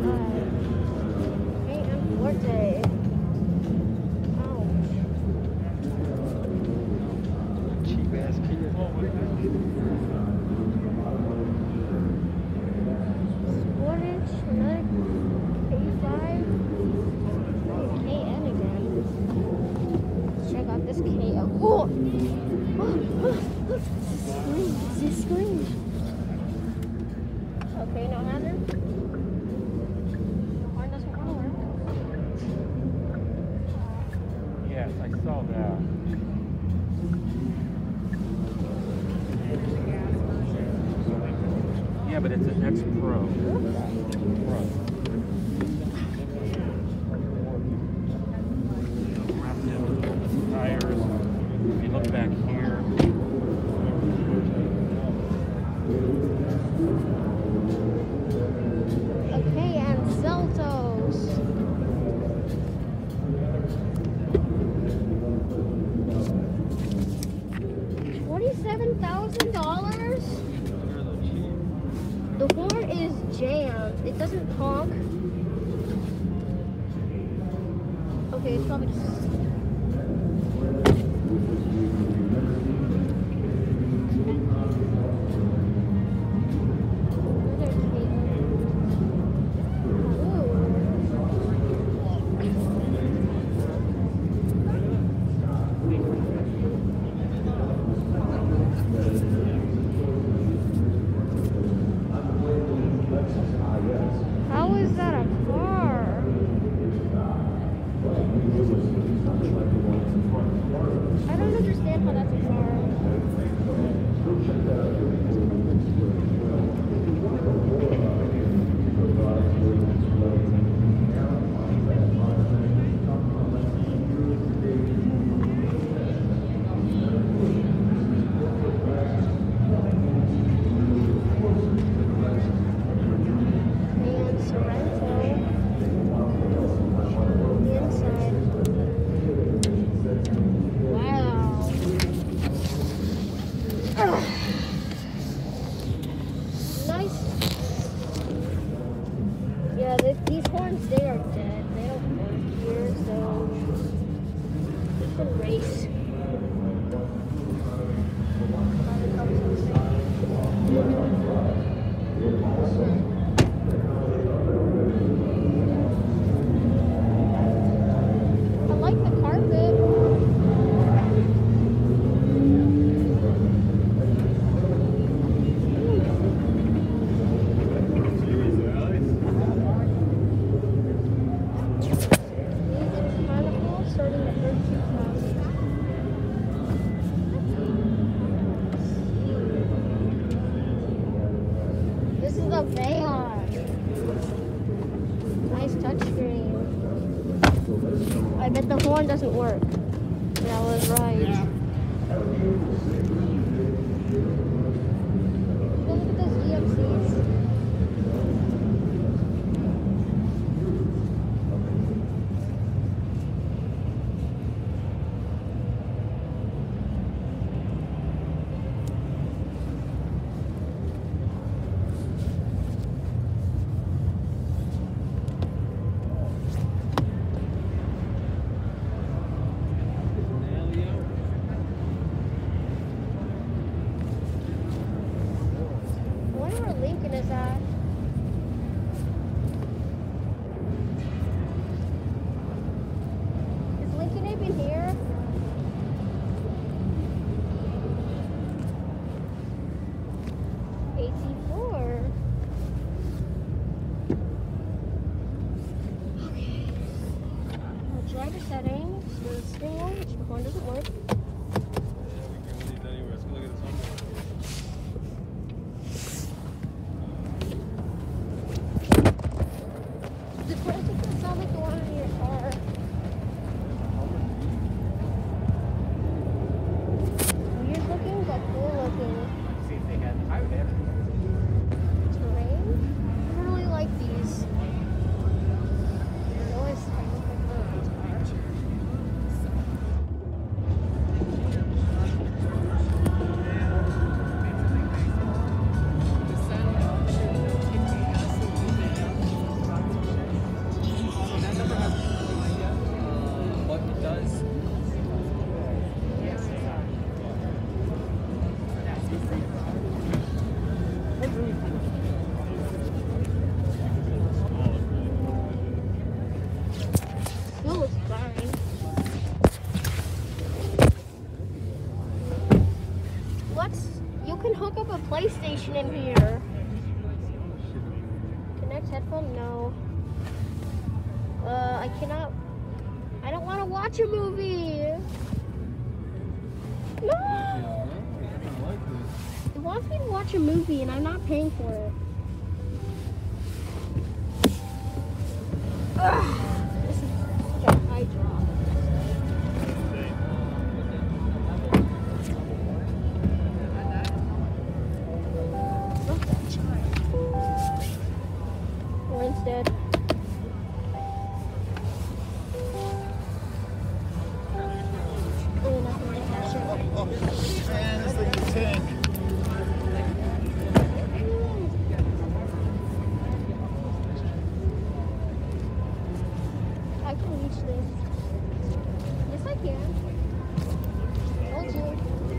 AM Forte. Ouch. Cheap ass Kia. Sportage, another K5. KN again. Let's check out this KN. Oh! This screen. Okay, no hazard. The horn doesn't want to work. Yes, I saw that. Yeah, but it's an X Pro. Tires. If you look back here. Okay, and Seltos. $27,000? The horn is jammed. It doesn't honk. Okay, it's probably just... How is that a car? I don't understand how that's a car. And Sorrento. The inside. Wow. Nice. Yeah, these horns, they are dead. They don't work here, so we can race. I like the carpet. Manifold starting at $32,000. This is a Veon. Nice touchscreen. I bet the horn doesn't work. Yeah, I was right. Look at those EMCs. I wonder where Lincoln is at. Is Lincoln even here? AC4. Okay. Driver settings. The screen one, which the horn doesn't work. What? You can hook up a PlayStation in here. Connect headphone? No. I cannot. I don't want to watch a movie. No! It wants me to watch a movie and I'm not paying for it. Ugh. This is such a high drop. Instead. Oh, man, this thing is tank. I can reach this. Yes, I can. Told you.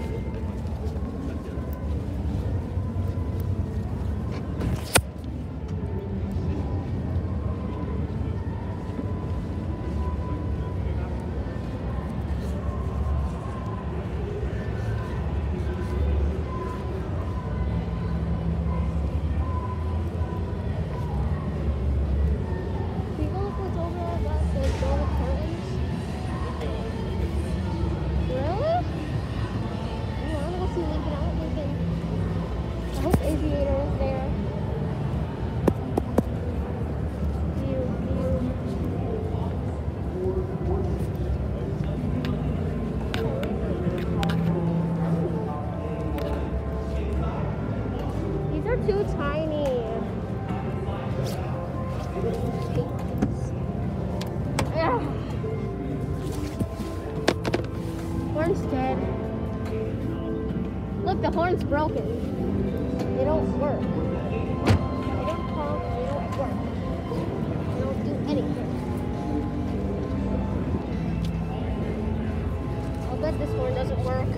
Too tiny. Ugh. Horn's dead. Look, the horn's broken. They don't work. They don't honk, they don't work. They don't do anything. I'll bet this horn doesn't work.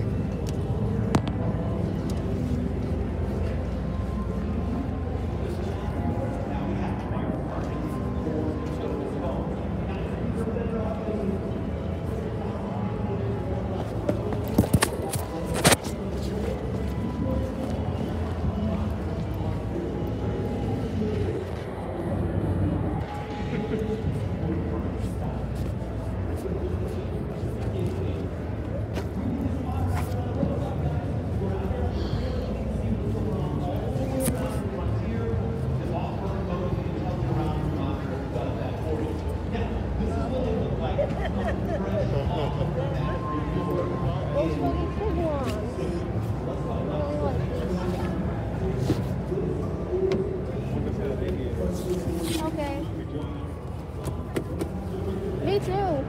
Okay. Me too.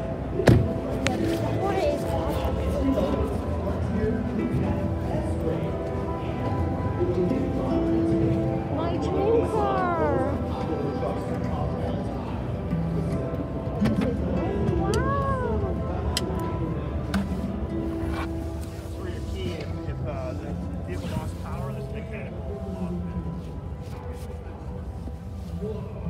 My dream car. Wow. That's where your key, if the vehicle lost power, this mechanical will lock it.